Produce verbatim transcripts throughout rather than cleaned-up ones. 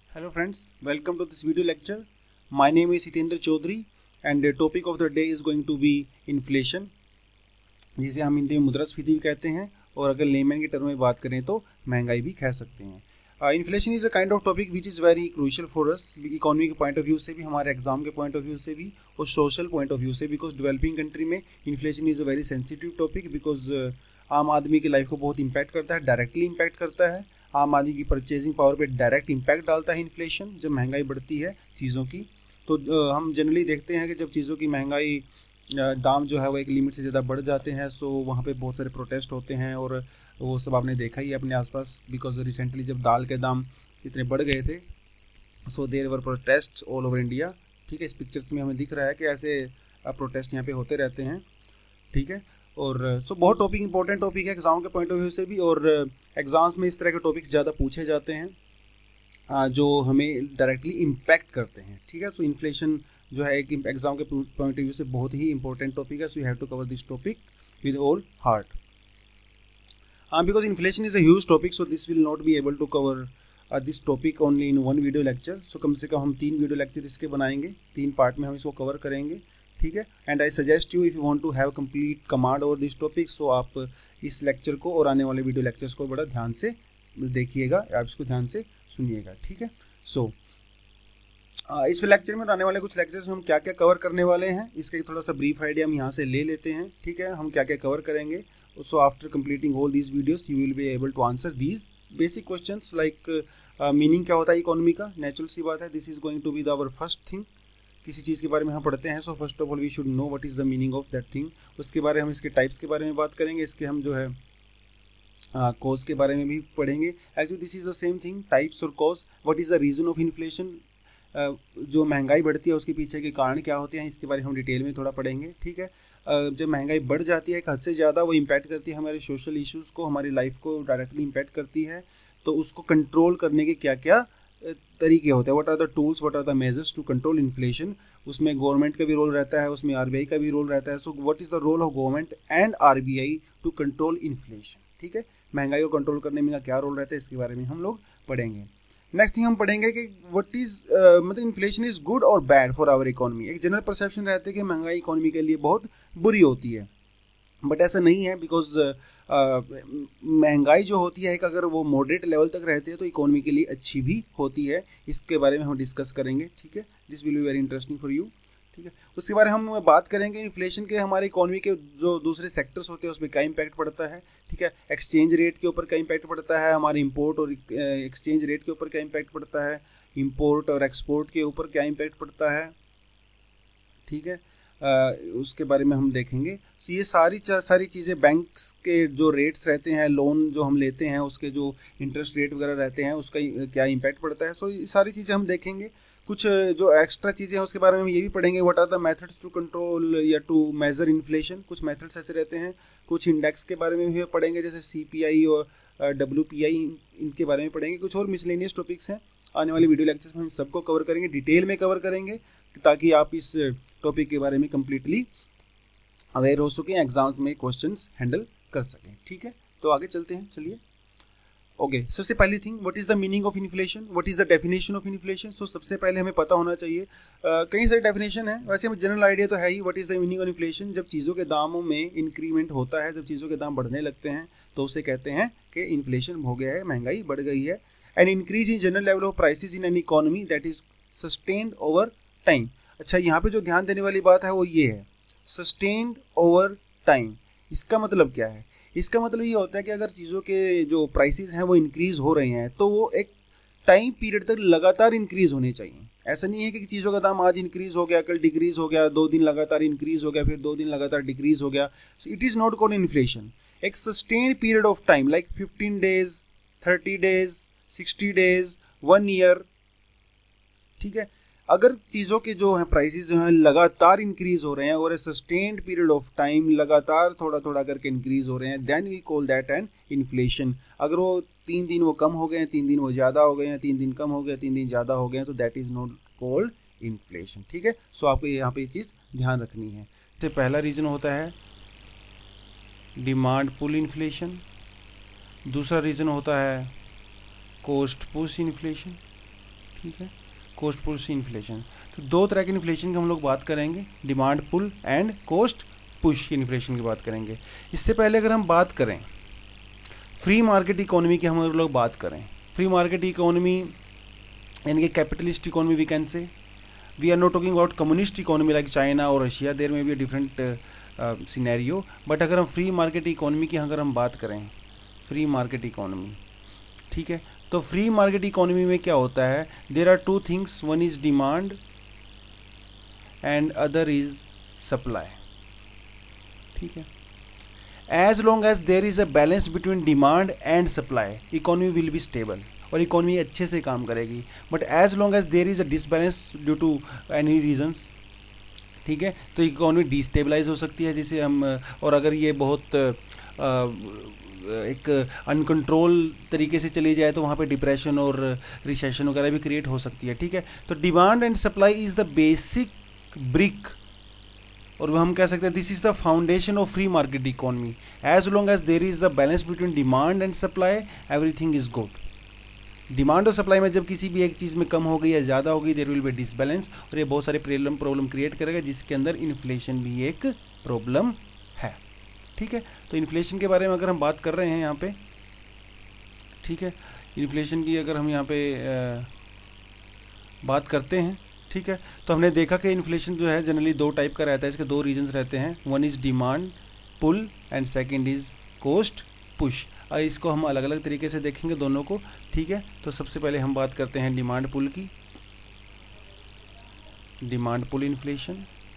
Hello friends, welcome to this video lecture. My name is Hitendra Chaudhary and the topic of the day is going to be inflation, जिसे हम हिंदी में मुद्रास्फीति भी कहते हैं और अगर लेमैन की टर्म में बात करें तो महंगाई भी कह सकते हैं। Inflation is a kind of topic which is very crucial for us, economy के पॉइंट ऑफ व्यू से भी, हमारे एग्जाम के पॉइंट ऑफ व्यू से भी और सोशल पॉइंट ऑफ व्यू से, बिकॉज डेवलपिंग कंट्री में inflation is a very sensitive topic, because आम आदमी की लाइफ को बहुत इंपैक्ट करता है, डायरेक्टली इंपैक्ट करता है। आम आदमी की परचेजिंग पावर पे डायरेक्ट इम्पैक्ट डालता है इन्फ्लेशन, जब महंगाई बढ़ती है चीज़ों की। तो हम जनरली देखते हैं कि जब चीज़ों की महंगाई दाम जो है वो एक लिमिट से ज़्यादा बढ़ जाते हैं, सो वहाँ पे बहुत सारे प्रोटेस्ट होते हैं और वो सब आपने देखा ही है अपने आसपास, बिकॉज रिसेंटली जब दाल के दाम इतने बढ़ गए थे, so there were protest all over India. ठीक है, इस पिक्चर्स में हमें दिख रहा है कि ऐसे प्रोटेस्ट यहाँ पे होते रहते हैं। ठीक है, और सो so, बहुत टॉपिक इंपॉर्टेंट टॉपिक है एग्जाम के पॉइंट ऑफ व्यू से भी, और एग्जाम्स में इस तरह के टॉपिक्स ज़्यादा पूछे जाते हैं जो हमें डायरेक्टली इम्पैक्ट करते हैं। ठीक है, सो इन्फ्लेशन जो है एक एग्जाम के पॉइंट ऑफ व्यू से बहुत ही इंपॉर्टेंट टॉपिक है, so you have to cover this topic with all heart, because inflation is a huge topic, so this will not be able to cover this topic only in one video lecture. So कम से कम हम तीन video lecture इसके बनाएंगे, तीन part में हम इसको कवर करेंगे। ठीक है, and I suggest you if you want to have complete command over this topic, so आप इस लेक्चर को और आने वाले वीडियो लेक्चर्स को बड़ा ध्यान से देखिएगा, आप इसको ध्यान से सुनिएगा। ठीक है, सो so, इस लेक्चर में आने वाले कुछ लेक्चर्स में हम क्या क्या कवर करने वाले हैं, इसका थोड़ा सा ब्रीफ आइडिया हम यहाँ से ले लेते हैं। ठीक है, हम क्या क्या कवर करेंगे। So after completing all these videos you will be able to answer these basic questions like meaning क्या होता है इकोनॉमी का, नेचुरल सी बात है, this is going to be the our first thing. किसी चीज़ के बारे में हम पढ़ते हैं, so first of all we should know what is the meaning of that thing. उसके बारे में हम इसके टाइप्स के बारे में बात करेंगे, इसके हम जो है कॉज uh, के बारे में भी पढ़ेंगे। Actually this is the same thing, types और cause. What is the reason of inflation, जो महंगाई बढ़ती है उसके पीछे के कारण क्या होते हैं, इसके बारे में हम डिटेल में थोड़ा पढ़ेंगे। ठीक है, uh, जब महंगाई बढ़ जाती है एक हद से ज़्यादा, वो इम्पैक्ट करती है हमारे सोशल इश्यूज़ को, हमारी लाइफ को डायरेक्टली इम्पैक्ट करती है, तो उसको कंट्रोल करने के क्या क्या तरीके होते हैं, what are the tools, what are the measures to control inflation. उसमें गवर्नमेंट का भी रोल रहता है, उसमें आरबीआई का भी रोल रहता है। So what is the role of government and RBI to control inflation. ठीक है, महंगाई को कंट्रोल करने में क्या रोल रहता है, इसके बारे में हम लोग पढ़ेंगे। नेक्स्ट थिंग हम पढ़ेंगे कि व्हाट इज़ मतलब इन्फ्लेशन इज़ गुड और बैड फॉर आवर इकोनॉमी। एक जनरल परसेप्शन रहता है कि महंगाई इकोनॉमी के लिए बहुत बुरी होती है, बट ऐसा नहीं है, बिकॉज महंगाई जो होती है एक अगर वो मॉडरेट लेवल तक रहती है तो इकोनॉमी के लिए अच्छी भी होती है। इसके बारे में हम डिस्कस करेंगे। ठीक है, this will be very interesting for you. ठीक है, उसके बारे में हम बात करेंगे इन्फ्लेशन के हमारे इकोनॉमी के जो दूसरे सेक्टर्स होते हैं उसमें क्या इम्पैक्ट पड़ता है। ठीक है, एक्सचेंज रेट के ऊपर क्या इम्पैक्ट पड़ता है, हमारे इम्पोर्ट और एक्सचेंज रेट के ऊपर क्या इम्पैक्ट पड़ता है, इम्पोर्ट और एक्सपोर्ट के ऊपर क्या इम्पैक्ट पड़ता है। ठीक है, uh, उसके बारे में हम देखेंगे। तो ये सारी सारी चीज़ें, बैंक्स के जो रेट्स रहते हैं, लोन जो हम लेते हैं उसके जो इंटरेस्ट रेट वगैरह रहते हैं उसका क्या इम्पैक्ट पड़ता है। सो ये सारी चीज़ें हम देखेंगे। कुछ जो एक्स्ट्रा चीज़ें हैं उसके बारे में हम ये भी पढ़ेंगे, what are the methods to control या टू मेजर इन्फ्लेशन। कुछ मेथड्स ऐसे रहते हैं। कुछ इंडेक्स के बारे में भी पढ़ेंगे, जैसे सीपीआई और डब्ल्यूपीआई, इनके बारे में पढ़ेंगे। कुछ और मिसलेनियस टॉपिक्स हैं, आने वाले वीडियो लेक्चर्स में हम सबको कवर करेंगे, डिटेल में कवर करेंगे, ताकि आप इस टॉपिक के बारे में कम्प्लीटली अवेयर हो सकें, एग्जाम्स में क्वेश्चंस हैंडल कर सकें। ठीक है, तो आगे चलते हैं। चलिए, ओके, सबसे पहली thing, what is the meaning of inflation, what is the definition of inflation. So सबसे पहले हमें पता होना चाहिए, uh, कई सारे डेफिनेशन है, वैसे हमें जनरल आइडिया तो है ही। What is the meaning of inflation, जब चीज़ों के दामों में इंक्रीमेंट होता है, जब चीज़ों के दाम बढ़ने लगते हैं तो उसे कहते हैं कि इन्फ्लेशन हो गया है, महंगाई बढ़ गई है। And increase in general level of prices in an economy that is sustained over time. अच्छा, यहाँ पे जो ध्यान देने वाली बात है वो ये है, सस्टेन्ड ओवर टाइम। इसका मतलब क्या है, इसका मतलब ये होता है कि अगर चीज़ों के जो प्राइसेस हैं वो इंक्रीज़ हो रहे हैं तो वो एक टाइम पीरियड तक लगातार इंक्रीज़ होने चाहिए। ऐसा नहीं है कि चीज़ों का दाम आज इंक्रीज़ हो गया, कल डिक्रीज़ हो गया, दो दिन लगातार इंक्रीज़ हो गया, फिर दो दिन लगातार डिक्रीज़ हो गया। It is not called inflation. एक sustained period of time like fifteen days, thirty days, sixty days, one year. ठीक है, अगर चीज़ों के जो है प्राइसेस जो हैं लगातार इंक्रीज हो रहे हैं और a sustained period of time लगातार थोड़ा थोड़ा करके इंक्रीज हो रहे हैं, then we call that an inflation. अगर वो तीन दिन वो कम हो गए हैं, तीन दिन वो ज़्यादा हो गए हैं, तीन दिन कम हो गए, तीन दिन ज़्यादा हो गए हैं, तो that is not called inflation. ठीक है, सो आपको यहाँ पे ये चीज़ ध्यान रखनी है। तो पहला रीज़न होता है डिमांड पुल इन्फ्लेशन, दूसरा रीज़न होता है कॉस्ट पुश इन्फ्लेशन, ठीक है, कॉस्ट पुश इन्फ्लेशन। तो दो तरह के इन्फ्लेशन की हम लोग बात करेंगे, demand pull and cost push की इन्फ्लेशन की बात करेंगे। इससे पहले अगर हम बात करें फ्री मार्केट इकोनॉमी की, हम लोग बात करें फ्री मार्केट इकोनॉमी यानी कि capitalist economy we can say, we are not talking about communist economy like China और रशिया, देयर में भी डिफरेंट सिनेरियो, बट अगर हम फ्री मार्केट इकोनॉमी की अगर हम बात करें, फ्री मार्केट इकोनॉमी, ठीक है, तो फ्री मार्केट इकोनॉमी में क्या होता है, there are two things, one is demand and other is supply, ठीक है। As long as there is a balance between demand and supply, economy will be stable और इकोनॉमी अच्छे से काम करेगी, but as long as there is a disbalance due to any reasons, ठीक है, तो इकोनॉमी डिस्टेबलाइज हो सकती है, जिसे हम, और अगर ये बहुत एक अनकंट्रोल तरीके से चली जाए तो वहाँ पे डिप्रेशन और रिसेशन वगैरह भी क्रिएट हो सकती है, ठीक है। तो demand and supply is the basic brick, और हम कह सकते हैं this is the foundation of free market economy. As long as there is the balance between demand and supply, everything is good. Demand और सप्लाई में जब किसी भी एक चीज़ में कम हो गई या ज़्यादा हो गई, देयर विल बी डिसबैलेंस, और ये बहुत सारे प्रॉब्लम प्रॉब्लम क्रिएट करेगा, जिसके अंदर इन्फ्लेशन भी एक प्रॉब्लम है, ठीक है। तो इन्फ्लेशन के बारे में अगर हम बात कर रहे हैं यहाँ पे, ठीक है, इन्फ्लेशन की अगर हम यहाँ पे आ, बात करते हैं, ठीक है, तो हमने देखा कि इन्फ्लेशन जो है जनरली दो टाइप का रहता है, इसके दो रीजंस रहते हैं, one is demand pull and second is cost push. और इसको हम अलग अलग तरीके से देखेंगे दोनों को, ठीक है। तो सबसे पहले हम बात करते हैं डिमांड पुल की, demand pull inflation,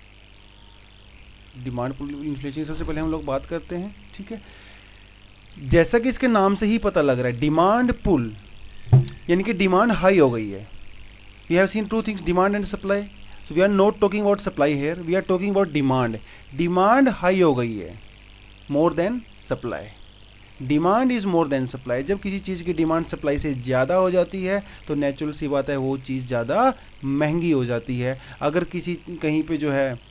demand pull inflation सबसे पहले हम लोग बात करते हैं, ठीक है। जैसा कि इसके नाम से ही पता लग रहा है, डिमांड पुल यानी कि डिमांड हाई हो गई है। We have seen two things, demand and supply. So we are not talking about supply here. We are talking about demand. Demand high हो गई है, more than supply. Demand is more than supply. जब किसी चीज़ की demand supply से ज़्यादा हो जाती है तो नेचुरल सी बात है वो चीज़ ज़्यादा महंगी हो जाती है। अगर किसी कहीं पे जो है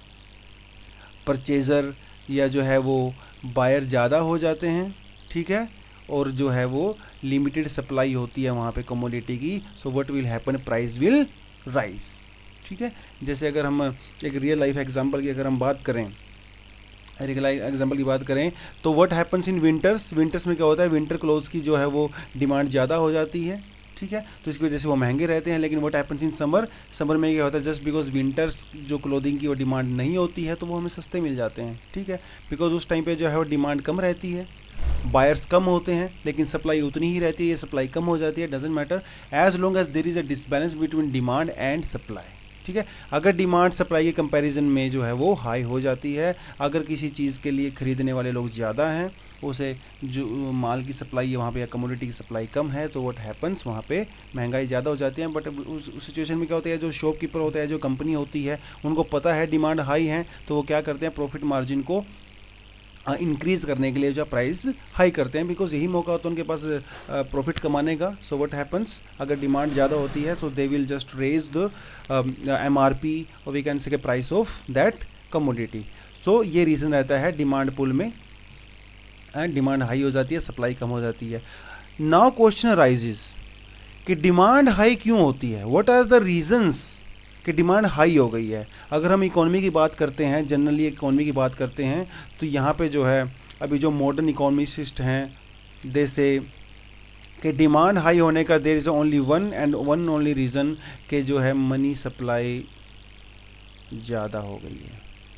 परचेज़र या जो है वो बायर ज़्यादा हो जाते हैं, ठीक है, और जो है वो लिमिटेड सप्लाई होती है वहाँ पे कमोडिटी की, so what will happen, price will rise, ठीक है। जैसे अगर हम एक रियल लाइफ एग्जांपल की अगर हम बात करें, रियल लाइफ एग्जांपल की बात करें तो what happens in winters, winters में क्या होता है, विंटर क्लोथ्स की जो है वो डिमांड ज़्यादा हो जाती है, ठीक है, तो इसकी वजह से वो महंगे रहते हैं। लेकिन what happens in summer, summer में क्या होता है, जस्ट बिकॉज विंटर्स जो क्लोथिंग की वो डिमांड नहीं होती है तो वो हमें सस्ते मिल जाते हैं, ठीक है, बिकॉज उस टाइम पे जो है वो डिमांड कम रहती है, बायर्स कम होते हैं, लेकिन सप्लाई उतनी ही रहती है, ये सप्लाई कम हो जाती है, doesn't matter, as long as there is a disbalance between demand and supply, ठीक है। अगर डिमांड सप्लाई के कंपैरिजन में जो है वो हाई हो जाती है, अगर किसी चीज़ के लिए ख़रीदने वाले लोग ज़्यादा हैं, उसे जो माल की सप्लाई है वहाँ पे या कमोडिटी की सप्लाई कम है, तो व्हाट हैपन्स, वहाँ पे महंगाई ज़्यादा हो जाती है। बट उस सिचुएशन में क्या होता है, जो शॉपकीपर होता है, जो कंपनी होती है, उनको पता है डिमांड हाई है, तो वो क्या करते हैं, प्रॉफिट मार्जिन को इंक्रीज़ करने के लिए जो प्राइस हाई करते हैं, बिकॉज यही मौका होता है उनके पास प्रॉफिट कमाने का। सो व्हाट हैपन्स, अगर डिमांड ज़्यादा होती है तो they will just raise the M R P और we can say price of that commodity. So ये रीज़न रहता है डिमांड पुल में, डिमांड हाई हो जाती है, सप्लाई कम हो जाती है। नाउ क्वेश्चन अराइजेस कि डिमांड हाई क्यों होती है, व्हाट आर द रीजंस कि डिमांड हाई हो गई है। अगर हम इकोनॉमी की बात करते हैं, जनरली इकोनॉमी की बात करते हैं, तो यहाँ पे जो है अभी जो मॉडर्न इकोनॉमिस्ट हैं, दे से कि डिमांड हाई होने का there is only one and one only reason कि जो है मनी सप्लाई ज़्यादा हो गई है।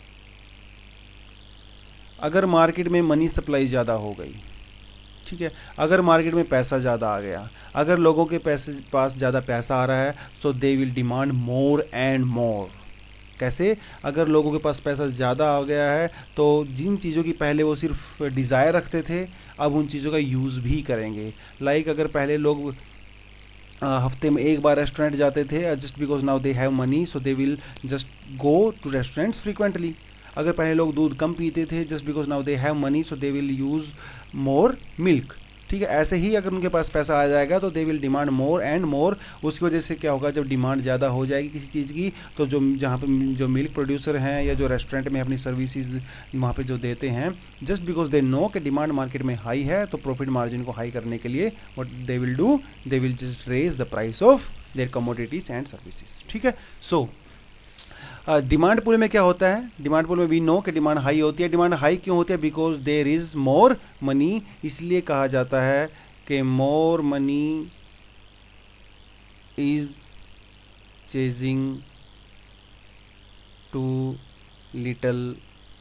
अगर मार्केट में मनी सप्लाई ज़्यादा हो गई, ठीक है, अगर मार्केट में पैसा ज़्यादा आ गया, अगर लोगों के पैसे पास ज़्यादा पैसा आ रहा है, so they will demand more and more. कैसे, अगर लोगों के पास पैसा ज़्यादा आ गया है तो जिन चीज़ों की पहले वो सिर्फ डिज़ायर रखते थे, अब उन चीज़ों का यूज़ भी करेंगे। लाइक अगर पहले लोग हफ्ते में एक बार रेस्टोरेंट जाते थे, just because now they have money, so they will just go to restaurants frequently. अगर पहले लोग दूध कम पीते थे, just because now they have money, so they will use more milk, ठीक है। ऐसे ही अगर उनके पास पैसा आ जाएगा तो they will demand more and more. उसकी वजह से क्या होगा, जब डिमांड ज़्यादा हो जाएगी किसी चीज़ की, तो जो जहाँ पे जो मिल्क प्रोड्यूसर हैं या जो रेस्टोरेंट में अपनी सर्विसेज वहाँ पे जो देते हैं, जस्ट बिकॉज दे नो कि डिमांड मार्केट में हाई है, तो प्रॉफिट मार्जिन को हाई करने के लिए what they will do, they will just raise the price of their commodities and services. ठीक है। सो डिमांड पूल में क्या होता है, डिमांड पूल में वी नो कि डिमांड हाई होती है। डिमांड हाई क्यों होती है, because there is more money, इसलिए कहा जाता है कि more money is chasing to little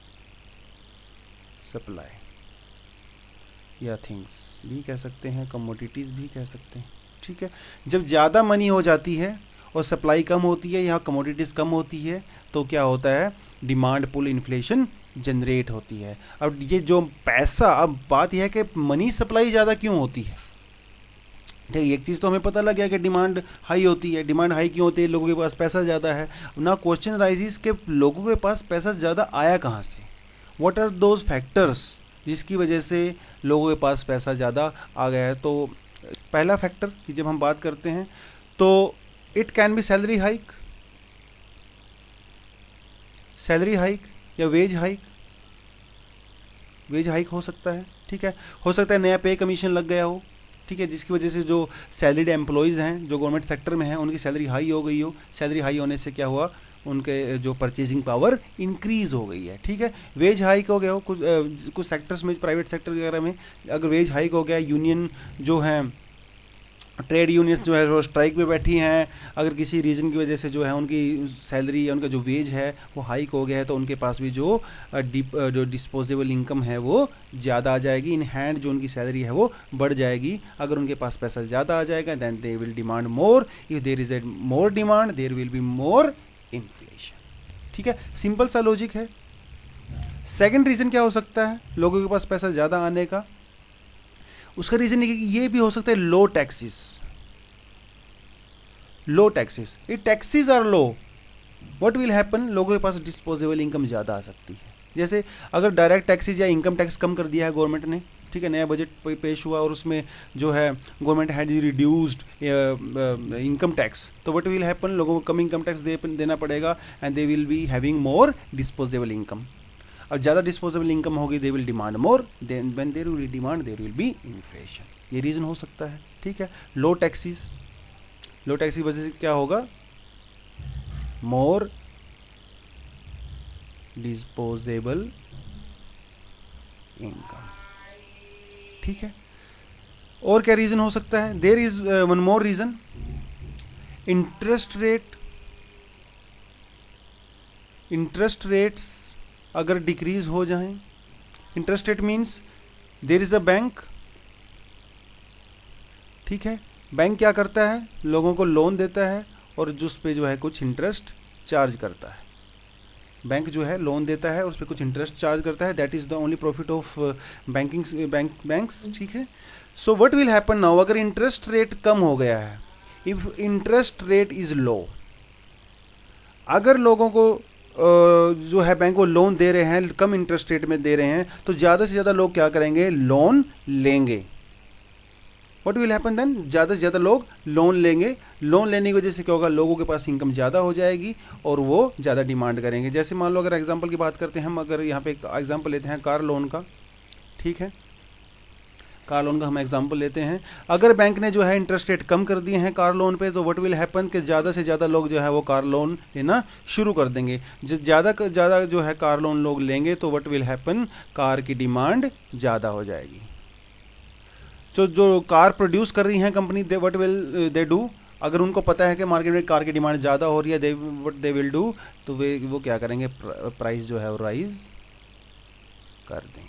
supply, या थिंग्स भी कह सकते हैं, कमोडिटीज़ भी कह सकते हैं। ठीक है। जब ज़्यादा मनी हो जाती है और सप्लाई कम होती है, यहाँ कमोडिटीज़ कम होती है, तो क्या होता है, डिमांड पुल इन्फ्लेशन जनरेट होती है। अब ये जो पैसा, अब बात यह है कि मनी सप्लाई ज़्यादा क्यों होती है। ठीक, एक चीज़ तो हमें पता लग गया कि डिमांड हाई होती है। डिमांड हाई क्यों होती है, लोगों के पास पैसा ज़्यादा है। ना क्वेश्चन राइजेस कि लोगों के पास पैसा ज़्यादा आया कहाँ से, व्हाट आर दोज फैक्टर्स जिसकी वजह से लोगों के पास पैसा ज़्यादा आ गया है। तो पहला फैक्टर की जब हम बात करते हैं तो it can be salary hike, salary hike या वेज हाइक, वेज हाइक हो सकता है। ठीक है। हो सकता है नया पे कमीशन लग गया हो, ठीक है, जिसकी वजह से जो सैलरीड एम्प्लॉयज़ हैं जो गवर्नमेंट सेक्टर में हैं उनकी सैलरी हाई हो गई हो। सैलरी हाई होने से क्या हुआ, उनके जो परचेजिंग पावर इंक्रीज़ हो गई है। ठीक है। वेज हाइक हो गया हो, कुछ कुछ सेक्टर्स में, प्राइवेट सेक्टर वगैरह में अगर वेज हाइक हो गया, यूनियन जो हैं, ट्रेड यूनियंस जो है वो स्ट्राइक पे बैठी हैं, अगर किसी रीज़न की वजह से जो है उनकी सैलरी या उनका जो वेज है वो हाइक हो गया है, तो उनके पास भी जो डिप जो डिस्पोजेबल इनकम है वो ज़्यादा आ जाएगी। इन हैंड जो उनकी सैलरी है वो बढ़ जाएगी। अगर उनके पास पैसा ज़्यादा आ जाएगा then they will demand more, if there is a more demand there will be more inflation. ठीक है, सिंपल सा लॉजिक है। सेकंड रीज़न क्या हो सकता है लोगों के पास पैसा ज़्यादा आने का, उसका रीज़न ये भी हो सकता है low taxes, low taxes. If taxes are low what will happen, लोगों के पास डिस्पोजेबल इनकम ज़्यादा आ सकती है। जैसे अगर डायरेक्ट टैक्सेस या इनकम टैक्स कम कर दिया है गवर्नमेंट ने, ठीक है, नया बजट पेश हुआ और उसमें जो है government had reduced income tax, तो व्हाट विल हैपन, लोगों को कम इनकम टैक्स दे, देना पड़ेगा and they will be having more disposable income. अब ज़्यादा डिस्पोजेबल इनकम होगी, they will demand more, then when there will demand there will be inflation. ये रीज़न हो सकता है। ठीक है। लो टैक्सेस, लो टैक्स की वजह से क्या होगा, मोर डिस्पोजेबल इनकम। ठीक है। और क्या रीज़न हो सकता है, there is one more reason, interest rate, interest rates अगर डिक्रीज हो जाएं, interest rate means there is a bank, ठीक है, बैंक क्या करता है, लोगों को लोन देता है और जिस पे जो है कुछ इंटरेस्ट चार्ज करता है। बैंक जो है लोन देता है और उस पर कुछ इंटरेस्ट चार्ज करता है, that is the only profit of banking bank banks. ठीक है। So what will happen now, अगर इंटरेस्ट रेट कम हो गया है, if interest rate is low, अगर लोगों को Uh, जो है बैंक को लोन दे रहे हैं, कम इंटरेस्ट रेट में दे रहे हैं, तो ज़्यादा से ज़्यादा लोग क्या करेंगे, लोन लेंगे। व्हाट विल हैपन देन, ज़्यादा से ज़्यादा लोग लोन लेंगे। लोन लेने की वजह से क्या होगा, लोगों के पास इनकम ज़्यादा हो जाएगी और वो ज़्यादा डिमांड करेंगे। जैसे मान लो अगर एग्जांपल की बात करते हैं हम, अगर यहाँ पे एक एग्जांपल लेते हैं कार लोन का, ठीक है, कार लोन का हम एग्जांपल लेते हैं। अगर बैंक ने जो है इंटरेस्ट रेट कम कर दिए हैं कार लोन पे, तो व्हाट विल हैपन कि ज़्यादा से ज़्यादा लोग जो है वो कार लोन लेना शुरू कर देंगे। ज़्यादा ज़्यादा जो है कार लोन लोग लेंगे तो व्हाट विल हैपन, कार की डिमांड ज़्यादा हो जाएगी। तो जो कार प्रोड्यूस कर रही हैं company, they what will they do, अगर उनको पता है कि मार्केट में कार की डिमांड ज़्यादा हो रही है, they what they will do, तो वे वो क्या करेंगे, प्राइस जो है वो राइज कर देंगे।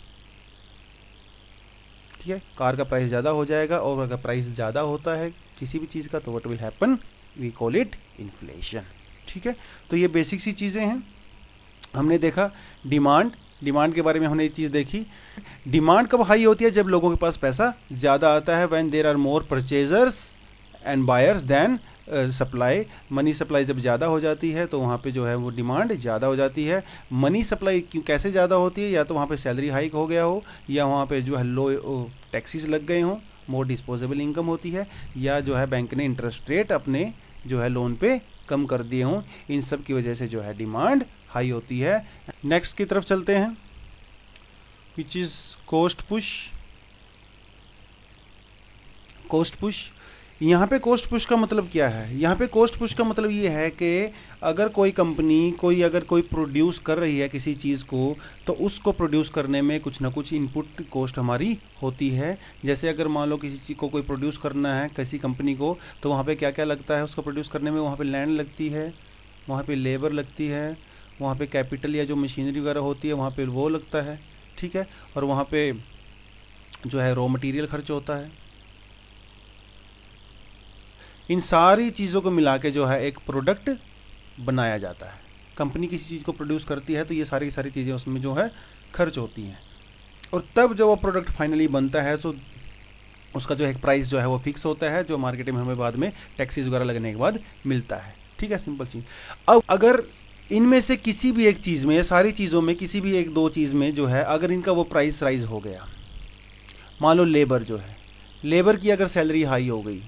ठीक है, कार का प्राइस ज़्यादा हो जाएगा और अगर प्राइस ज़्यादा होता है किसी भी चीज़ का तो what will happen, we call it inflation. ठीक है। तो ये बेसिक सी चीज़ें हैं, हमने देखा डिमांड, डिमांड के बारे में हमने ये चीज़ देखी। डिमांड कब हाई होती है, जब लोगों के पास पैसा ज़्यादा आता है, when there are more purchasers and buyers then supply, money supply जब ज़्यादा हो जाती है तो वहाँ पे जो है वो डिमांड ज़्यादा हो जाती है। मनी सप्लाई क्यों कैसे ज़्यादा होती है, या तो वहाँ पे सैलरी हाइक हो गया हो, या वहाँ पे जो है लो टैक्सेस लग गए हों, मोर डिस्पोजेबल इनकम होती है, या जो है बैंक ने इंटरेस्ट रेट अपने जो है लोन पे कम कर दिए हों। इन सब की वजह से जो है डिमांड हाई होती है। नेक्स्ट की तरफ चलते हैं, which is cost push. Cost push, यहाँ पे कॉस्ट पुश का मतलब क्या है? यहाँ पे कॉस्ट पुश का मतलब ये है कि अगर कोई कंपनी कोई अगर कोई प्रोड्यूस कर रही है किसी चीज़ को, तो उसको प्रोड्यूस करने में कुछ ना कुछ इनपुट कॉस्ट हमारी होती है। जैसे अगर मान लो किसी चीज़ को कोई प्रोड्यूस करना है किसी कंपनी को, तो वहाँ पे क्या क्या लगता है उसको प्रोड्यूस करने में? वहाँ पे लैंड लगती है, वहाँ पे लेबर लगती है, वहाँ पे कैपिटल या जो मशीनरी वगैरह होती है वहाँ पे वो लगता है, ठीक है, और वहाँ पे जो है रॉ मटेरियल खर्च होता है। इन सारी चीज़ों को मिला के जो है एक प्रोडक्ट बनाया जाता है। कंपनी किसी चीज़ को प्रोड्यूस करती है तो ये सारी सारी चीज़ें उसमें जो है खर्च होती हैं, और तब जो वो प्रोडक्ट फाइनली बनता है तो उसका जो है प्राइस जो है वो फिक्स होता है, जो मार्केट में हमें बाद में टैक्सेस वगैरह लगने के बाद मिलता है, ठीक है, सिंपल चीज़। अब अगर इनमें से किसी भी एक चीज़ में, सारी चीज़ों में किसी भी एक दो चीज़ में जो है अगर इनका वो प्राइस राइज हो गया, मान लो लेबर जो है, लेबर की अगर सैलरी हाई हो गई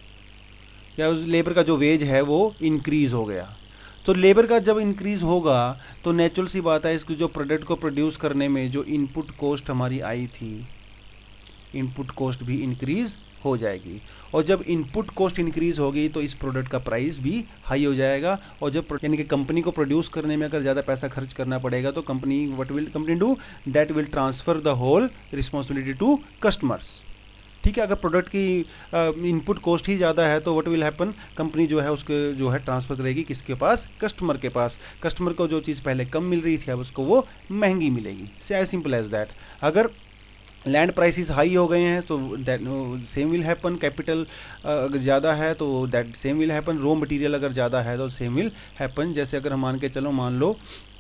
या उस लेबर का जो वेज है वो इंक्रीज़ हो गया, तो लेबर का जब इंक्रीज़ होगा तो नेचुरल सी बात है इसको जो प्रोडक्ट को प्रोड्यूस करने में जो इनपुट कॉस्ट हमारी आई थी, इनपुट कॉस्ट भी इंक्रीज़ हो जाएगी, और जब इनपुट कॉस्ट इंक्रीज़ होगी तो इस प्रोडक्ट का प्राइस भी हाई हो जाएगा। और जब यानी कि कंपनी को प्रोड्यूस करने में अगर ज़्यादा पैसा खर्च करना पड़ेगा तो company what will company do, that will transfer the whole responsibility to customers, ठीक है। अगर प्रोडक्ट की इनपुट कॉस्ट ही ज़्यादा है तो व्हाट विल हैपन, कंपनी जो है उसके जो है ट्रांसफ़र करेगी किसके पास, कस्टमर के पास। कस्टमर को जो चीज़ पहले कम मिल रही थी अब उसको वो महंगी मिलेगी, say as simple as that. अगर लैंड प्राइसेस हाई हो गए हैं तो that same will happen, capital अगर ज़्यादा है तो that same will happen, raw material अगर ज़्यादा है तो सेम विल हैपन। जैसे अगर हम मान के चलो, मान लो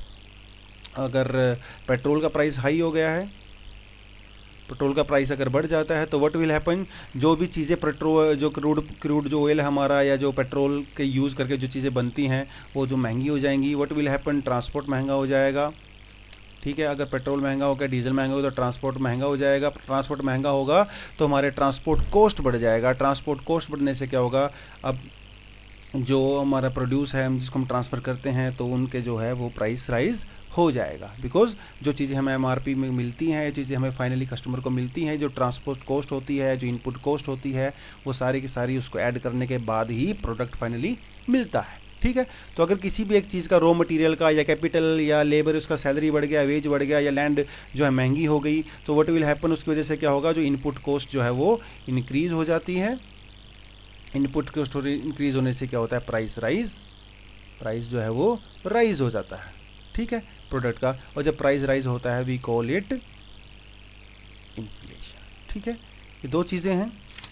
अगर पेट्रोल का प्राइस हाई हो गया है, पेट्रोल का प्राइस अगर बढ़ जाता है तो व्हाट विल हैपन, जो भी चीज़ें पेट्रोल जो क्रूड क्रूड जो ऑयल है हमारा या जो पेट्रोल के यूज़ करके जो चीज़ें बनती हैं वो जो महंगी हो जाएंगी। व्हाट विल हैपन, ट्रांसपोर्ट महंगा हो जाएगा, ठीक है। अगर पेट्रोल महंगा होगा, डीजल महंगा होगा तो ट्रांसपोर्ट महंगा हो जाएगा। ट्रांसपोर्ट महंगा होगा तो हमारे ट्रांसपोर्ट कॉस्ट बढ़ जाएगा। ट्रांसपोर्ट कॉस्ट बढ़ने से क्या होगा, अब जो हमारा प्रोड्यूस है हम जिसको हम ट्रांसफ़र करते हैं तो उनके जो है वो प्राइस राइज हो जाएगा, बिकॉज जो चीज़ें हमें एमआरपी में मिलती हैं, चीज़ें हमें फाइनली कस्टमर को मिलती हैं, जो ट्रांसपोर्ट कॉस्ट होती है, जो इनपुट कॉस्ट होती है, वो सारी की सारी उसको ऐड करने के बाद ही प्रोडक्ट फाइनली मिलता है, ठीक है। तो अगर किसी भी एक चीज़ का रॉ मटेरियल का या कैपिटल या लेबर उसका सैलरी बढ़ गया, वेज बढ़ गया या लैंड जो है महंगी हो गई तो व्हाट विल हैपन, उसकी वजह से क्या होगा, जो इनपुट कॉस्ट जो है वो इंक्रीज़ हो जाती है। इनपुट कॉस्ट इंक्रीज़ होने से क्या होता है, प्राइस राइज, प्राइस जो है वो राइज हो जाता है, ठीक है, प्रोडक्ट का। और जब प्राइस राइज होता है वी कॉल इट इन्फ्लेशन, ठीक है। ये दो चीज़ें हैं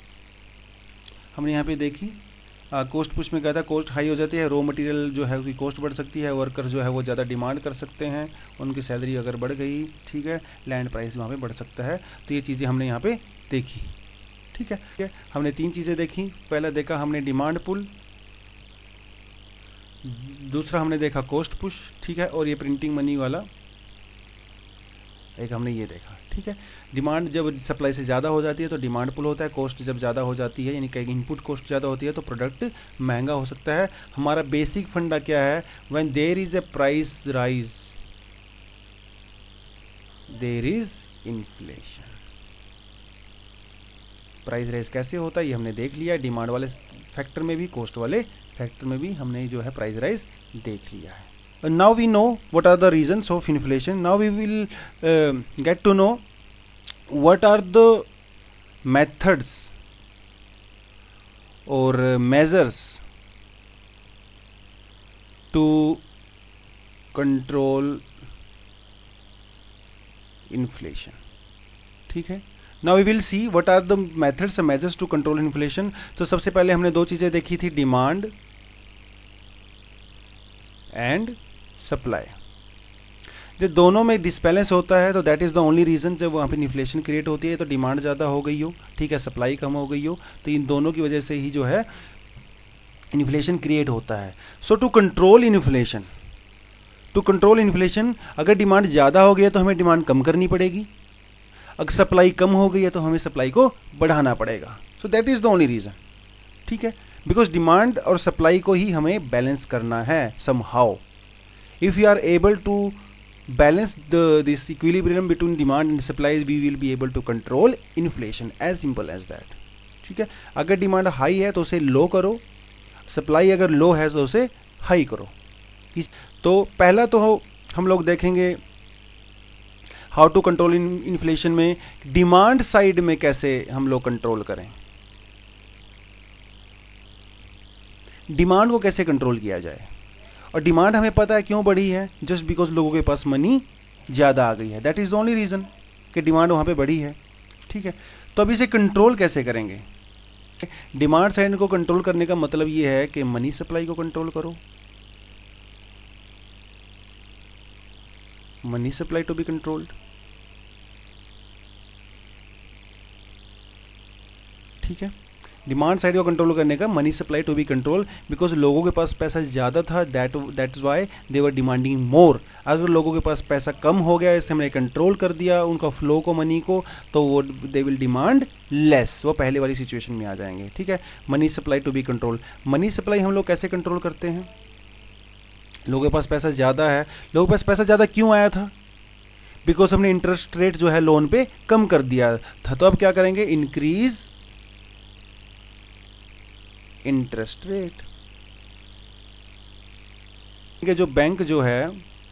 हमने यहाँ पे देखी। कॉस्ट पुश में क्या था, कॉस्ट हाई हो जाती है, रॉ मटेरियल जो है उसकी कॉस्ट बढ़ सकती है, वर्कर जो है वो ज़्यादा डिमांड कर सकते हैं, उनकी सैलरी अगर बढ़ गई, ठीक है, लैंड प्राइस वहाँ पे बढ़ सकता है। तो ये चीज़ें हमने यहाँ पे देखी, ठीक है। ठीक है, हमने तीन चीज़ें देखी। पहला देखा हमने डिमांड पुल, दूसरा हमने देखा कॉस्ट पुश, ठीक है, और ये प्रिंटिंग मनी वाला एक हमने ये देखा, ठीक है। डिमांड जब सप्लाई से ज़्यादा हो जाती है तो डिमांड पुल होता है, कॉस्ट जब ज़्यादा हो जाती है यानी कि इनपुट कॉस्ट ज़्यादा होती है तो प्रोडक्ट महंगा हो सकता है। हमारा बेसिक फंडा क्या है, when there is a price rise there is inflation. Price rise कैसे होता है ये हमने देख लिया, डिमांड वाले फैक्टर में भी, कॉस्ट वाले फैक्टर में भी हमने जो है प्राइस राइज देख लिया है। Now we know what are the reasons of inflation. Now we will uh, get to know what are the methods or uh, measures to control inflation. ठीक है, Now we will see what are the methods and measures to control inflation. तो सबसे पहले हमने दो चीज़ें देखी थी, डिमांड एंड सप्लाई। जब दोनों में डिसबैलेंस होता है तो that is the only reason, जब वहाँ पे इन्फ्लेशन क्रिएट होती है तो डिमांड ज़्यादा हो गई हो, ठीक है, सप्लाई कम हो गई हो, तो इन दोनों की वजह से ही जो है इन्फ्लेशन क्रिएट होता है। So to control inflation, to control inflation अगर डिमांड ज़्यादा हो गई है तो हमें डिमांड कम करनी पड़ेगी, अगर सप्लाई कम हो गई है तो हमें सप्लाई को बढ़ाना पड़ेगा। So that is the only reason, ठीक है, बिकॉज डिमांड और सप्लाई को ही हमें बैलेंस करना है somehow. If you are able to balance the this equilibrium between demand and supply, we will be able to control inflation, as simple as that, ठीक है। अगर डिमांड हाई है तो उसे लो करो, सप्लाई अगर लो है तो उसे हाई करो। इस तो पहला तो हम लोग देखेंगे हाउ टू कंट्रोल इन्फ्लेशन में डिमांड साइड में कैसे हम लोग कंट्रोल करें, डिमांड को कैसे कंट्रोल किया जाए। और डिमांड हमें पता है क्यों बढ़ी है, जस्ट बिकॉज लोगों के पास मनी ज़्यादा आ गई है, that is the only reason कि डिमांड वहाँ पे बढ़ी है, ठीक है। तो अब इसे कंट्रोल कैसे करेंगे। डिमांड साइड को कंट्रोल करने का मतलब ये है कि मनी सप्लाई को कंट्रोल करो, money supply to be controlled, ठीक है। डिमांड साइड को कंट्रोल करने का money supply to be control, because लोगों के पास पैसा ज़्यादा था, that that is why they were demanding more. अगर लोगों के पास पैसा कम हो गया, इससे हमने कंट्रोल कर दिया उनका फ्लो को, मनी को, तो वो दे विल डिमांड लेस, वो पहले वाली सिचुएशन में आ जाएंगे, ठीक है। Money supply to be control, money supply हम लोग कैसे कंट्रोल करते हैं। लोगों के पास पैसा ज़्यादा है, लोगों के पास पैसा ज़्यादा क्यों आया था, बिकॉज हमने इंटरेस्ट रेट जो है लोन पे कम कर दिया था। तो अब क्या करेंगे, इंक्रीज इंटरेस्ट रेट, ठीक है। जो बैंक जो है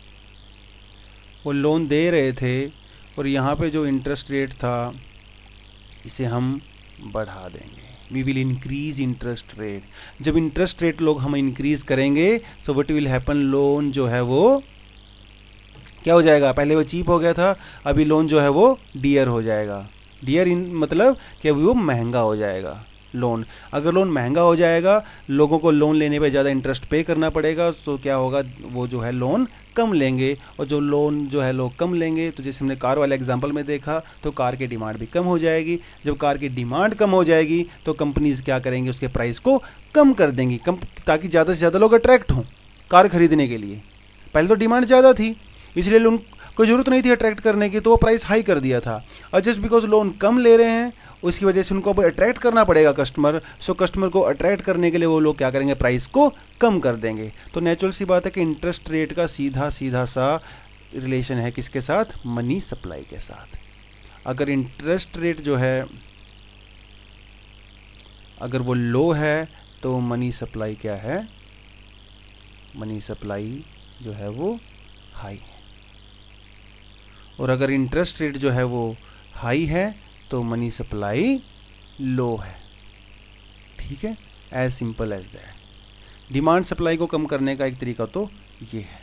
वो लोन दे रहे थे और यहाँ पे जो इंटरेस्ट रेट था इसे हम बढ़ा देंगे, we will increase interest rate. जब इंटरेस्ट रेट लोग हम इंक्रीज करेंगे तो व्हाट विल हैपन, लोन जो है वो क्या हो जाएगा, पहले वो चीप हो गया था, अभी लोन जो है वो डियर हो जाएगा। डियर इन मतलब कि अभी वो महंगा हो जाएगा लोन। अगर लोन महंगा हो जाएगा, लोगों को लोन लेने पे ज़्यादा इंटरेस्ट पे करना पड़ेगा, तो क्या होगा, वो जो है लोन कम लेंगे, और जो लोन जो है लोग कम लेंगे, तो जैसे हमने कार वाले एग्जांपल में देखा, तो कार की डिमांड भी कम हो जाएगी। जब कार की डिमांड कम हो जाएगी तो कंपनीज़ क्या करेंगे, उसके प्राइस को कम कर देंगी, कम, ताकि ज़्यादा से ज़्यादा लोग अट्रैक्ट हों कार खरीदने के लिए। पहले तो डिमांड ज़्यादा थी, इसलिए लोन कोई ज़रूरत नहीं थी अट्रैक्ट करने की, तो वो प्राइस हाई कर दिया था। और जस्ट बिकॉज लोन कम ले रहे हैं, उसकी वजह से उनको अब अट्रैक्ट करना पड़ेगा कस्टमर, सो कस्टमर को अट्रैक्ट करने के लिए वो लोग क्या करेंगे, प्राइस को कम कर देंगे। तो नेचुरल सी बात है कि इंटरेस्ट रेट का सीधा सीधा सा रिलेशन है किसके साथ, मनी सप्लाई के साथ। अगर इंटरेस्ट रेट जो है अगर वो लो है तो मनी सप्लाई क्या है, मनी सप्लाई जो है वो हाई है। और अगर इंटरेस्ट रेट जो है वो हाई है तो मनी सप्लाई लो है, ठीक है, as simple as that. Demand supply को कम करने का एक तरीका तो ये है,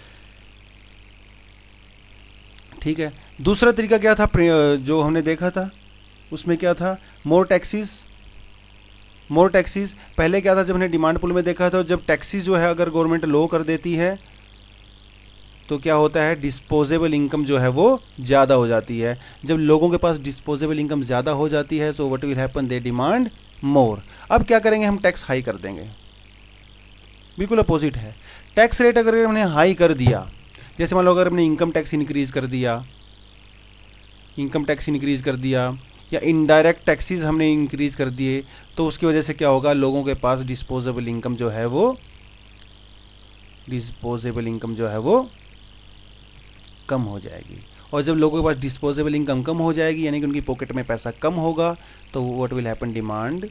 ठीक है। दूसरा तरीका क्या था जो हमने देखा था, उसमें क्या था, मोर टैक्सीज। मोर टैक्सीज पहले क्या था, जब हमने डिमांड पुल में देखा था, जब टैक्सीज जो है अगर गवर्नमेंट लो कर देती है तो क्या होता है, डिस्पोजेबल इनकम जो है वो ज़्यादा हो जाती है। जब लोगों के पास डिस्पोजेबल इनकम ज़्यादा हो जाती है तो what will happen, they demand more. अब क्या करेंगे, हम टैक्स हाई कर देंगे, बिल्कुल अपोजिट है। टैक्स रेट अगर हमने हाई कर दिया, जैसे मान लो अगर हमने इनकम टैक्स इंक्रीज कर दिया, इनकम टैक्स इंक्रीज कर दिया या इनडायरेक्ट टैक्सेस हमने इंक्रीज कर दिए, तो उसकी वजह से क्या होगा, लोगों के पास डिस्पोजेबल इनकम जो है वो डिस्पोजेबल इनकम जो है वो कम हो जाएगी। और जब लोगों के पास डिस्पोजेबल इनकम कम हो जाएगी, यानी कि उनकी पॉकेट में पैसा कम होगा, तो व्हाट विल हैपन, डिमांड,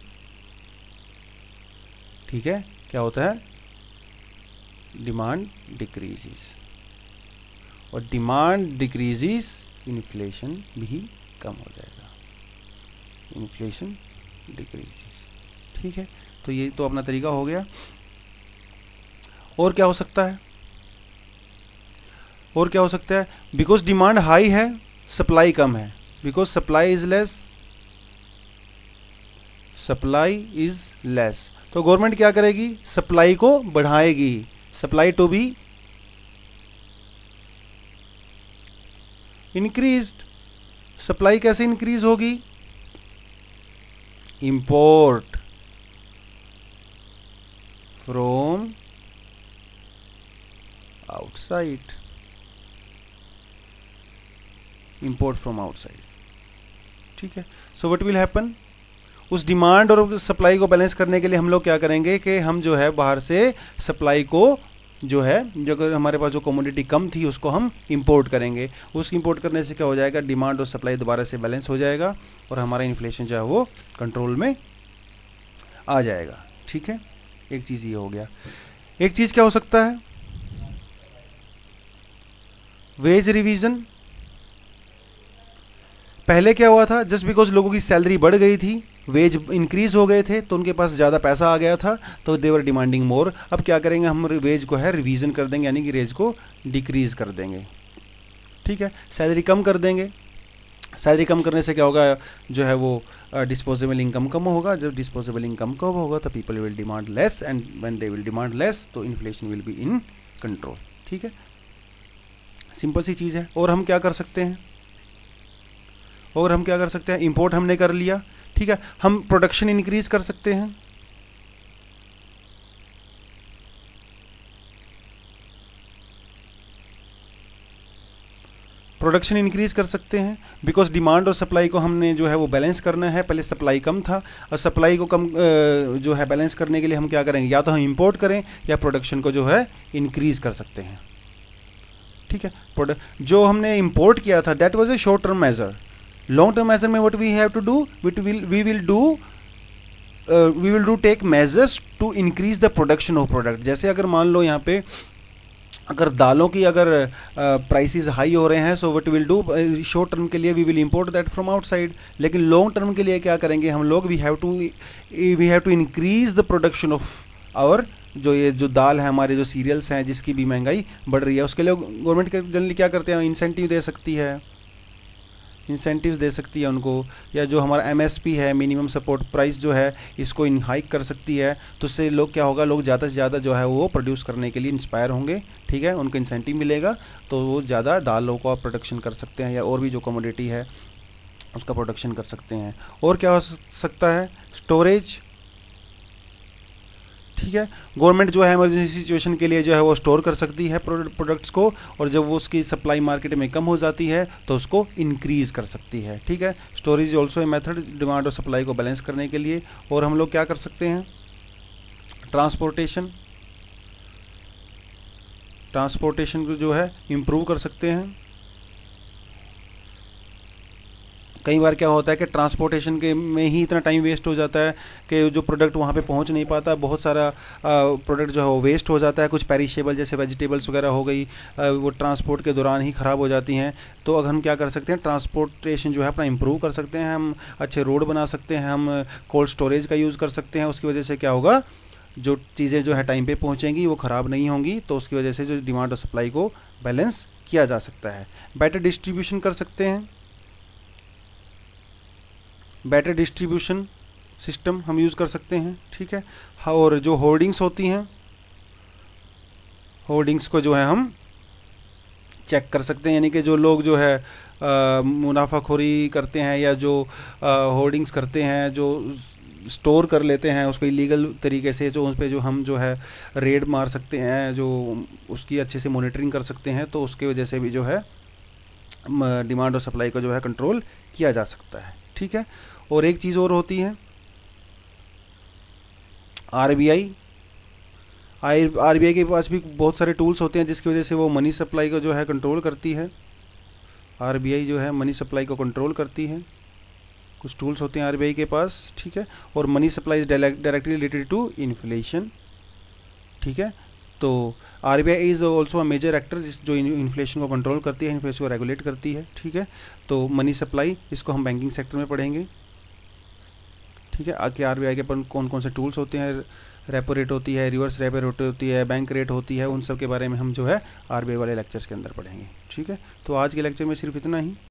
ठीक है, क्या होता है, डिमांड डिक्रीजेस। और डिमांड डिक्रीजेस, इन्फ्लेशन भी कम हो जाएगा, इन्फ्लेशन डिक्रीजेस, ठीक है। तो ये तो अपना तरीका हो गया। और क्या हो सकता है, और क्या हो सकता है, बिकॉज डिमांड हाई है, सप्लाई कम है, because supply is less, supply is less, तो गवर्नमेंट क्या करेगी, सप्लाई को बढ़ाएगी, supply to be increased. Supply कैसे इंक्रीज होगी, import, from outside, import from outside, ठीक है। सो व्हाट विल हैपन, उस डिमांड और सप्लाई को बैलेंस करने के लिए हम लोग क्या करेंगे कि हम जो है बाहर से सप्लाई को जो है, जो अगर हमारे पास जो कमोडिटी कम थी उसको हम इंपोर्ट करेंगे। उस इंपोर्ट करने से क्या हो जाएगा, डिमांड और सप्लाई दोबारा से बैलेंस हो जाएगा और हमारा इन्फ्लेशन जो है वो कंट्रोल में आ जाएगा, ठीक है। एक चीज़ ये हो गया। एक चीज़ क्या हो सकता है, वेज रिवीजन। पहले क्या हुआ था, जस्ट बिकॉज लोगों की सैलरी बढ़ गई थी, वेज इंक्रीज हो गए थे, तो उनके पास ज़्यादा पैसा आ गया था, तो देवर डिमांडिंग मोर। अब क्या करेंगे, हम वेज को है रिवीजन कर देंगे, यानी कि रेज को डिक्रीज कर देंगे, ठीक है। सैलरी कम कर देंगे। सैलरी कम करने से क्या होगा, जो है वो डिस्पोजेबल इनकम कम होगा। जब डिस्पोजेबल इनकम कम होगा तो people will demand less, and when they will demand less तो inflation will be in control, ठीक है। सिंपल सी चीज़ है। और हम क्या कर सकते हैं, और हम क्या कर सकते हैं, इंपोर्ट हमने कर लिया, ठीक है। हम प्रोडक्शन इंक्रीज कर सकते हैं, प्रोडक्शन इंक्रीज कर सकते हैं बिकॉज डिमांड और सप्लाई को हमने जो है वो बैलेंस करना है। पहले सप्लाई कम था और सप्लाई को कम जो है बैलेंस करने के लिए हम क्या करेंगे, या तो हम इंपोर्ट करें या प्रोडक्शन को जो है इंक्रीज कर सकते हैं, ठीक है। प्रोडक्ट जो हमने इंपोर्ट किया था that was a short term measure. Long term measure में what we have to do, we will we will do we will do take measures to increase the production of product. जैसे अगर मान लो यहाँ पे अगर दालों की अगर प्राइसेस हाई हो रहे हैं, so what will do, short term के लिए we will import that from outside. लेकिन लॉन्ग टर्म के लिए क्या करेंगे हम लोग, we have to we have to increase the production of our, जो ये जो दाल है, हमारे जो सीरियल्स हैं जिसकी भी महंगाई बढ़ रही है, उसके लिए गवर्नमेंट जनरली क्या करते हैं, इंसेंटिव दे सकती है, इंसेंटिव्स दे सकती है उनको, या जो हमारा एमएसपी है, मिनिमम सपोर्ट प्राइस जो है, इसको इन हाइक कर सकती है। तो उससे लोग क्या होगा, लोग ज़्यादा से ज़्यादा जो है वो प्रोड्यूस करने के लिए इंस्पायर होंगे, ठीक है। उनको इंसेंटिव मिलेगा तो वो ज़्यादा दालों का प्रोडक्शन कर सकते हैं, या और भी जो कमोडिटी है उसका प्रोडक्शन कर सकते हैं। और क्या हो सकता है, स्टोरेज, ठीक है। गवर्नमेंट जो है इमरजेंसी सिचुएशन के लिए जो है वो स्टोर कर सकती है प्रोडक्ट्स को, और जब वो उसकी सप्लाई मार्केट में कम हो जाती है तो उसको इंक्रीज कर सकती है, ठीक है। Storage is also a method demand और सप्लाई को बैलेंस करने के लिए। और हम लोग क्या कर सकते हैं, ट्रांसपोर्टेशन, ट्रांसपोर्टेशन को जो है इम्प्रूव कर सकते हैं। कई बार क्या होता है कि ट्रांसपोर्टेशन के में ही इतना टाइम वेस्ट हो जाता है कि जो प्रोडक्ट वहाँ पे पहुँच नहीं पाता, बहुत सारा प्रोडक्ट जो है वो वेस्ट हो जाता है। कुछ पेरिशेबल जैसे वेजिटेबल्स वगैरह हो गई, वो ट्रांसपोर्ट के दौरान ही ख़राब हो जाती हैं। तो अगर हम क्या कर सकते हैं, ट्रांसपोर्टेशन जो है अपना इम्प्रूव कर सकते हैं, हम अच्छे रोड बना सकते हैं, हम कोल्ड स्टोरेज का यूज़ कर सकते हैं। उसकी वजह से क्या होगा, जो चीज़ें जो है टाइम पर पहुँचेंगी वो ख़राब नहीं होंगी, तो उसकी वजह से जो डिमांड और सप्लाई को बैलेंस किया जा सकता है। बेटर डिस्ट्रीब्यूशन कर सकते हैं, बेटर डिस्ट्रीब्यूशन सिस्टम हम यूज़ कर सकते हैं, ठीक है। और जो होर्डिंग्स होती हैं, होर्डिंग्स को जो है हम चेक कर सकते हैं, यानी कि जो लोग जो है मुनाफाखोरी करते हैं या जो होर्डिंग्स करते हैं, जो स्टोर कर लेते हैं उसको इलीगल तरीके से, जो उस पर जो हम जो है रेड मार सकते हैं, जो उसकी अच्छे से मॉनिटरिंग कर सकते हैं, तो उसकी वजह से भी जो है डिमांड और सप्लाई को जो है कंट्रोल किया जा सकता है, ठीक है। और एक चीज़ और होती है, आरबीआई आरबीआई के पास भी बहुत सारे टूल्स होते हैं जिसकी वजह से वो मनी सप्लाई को जो है कंट्रोल करती है। आरबीआई जो है मनी सप्लाई को कंट्रोल करती है, कुछ टूल्स होते हैं आरबीआई के पास, ठीक है। और money supply is directly related to inflation, ठीक है। तो RBI is also a major actor जो इन्फ्लेशन को कंट्रोल करती है, इन्फ्लेशन को रेगुलेट करती है, ठीक है। तो मनी सप्लाई, इसको हम बैंकिंग सेक्टर में पढ़ेंगे, ठीक है। आगे आरबीआई के अपन कौन कौन से टूल्स होते हैं, रेपो रेट होती है, रिवर्स रेपो रेट होती है, बैंक रेट होती है, उन सब के बारे में हम जो है आरबीआई वाले लेक्चर्स के अंदर पढ़ेंगे, ठीक है। तो आज के लेक्चर में सिर्फ इतना ही।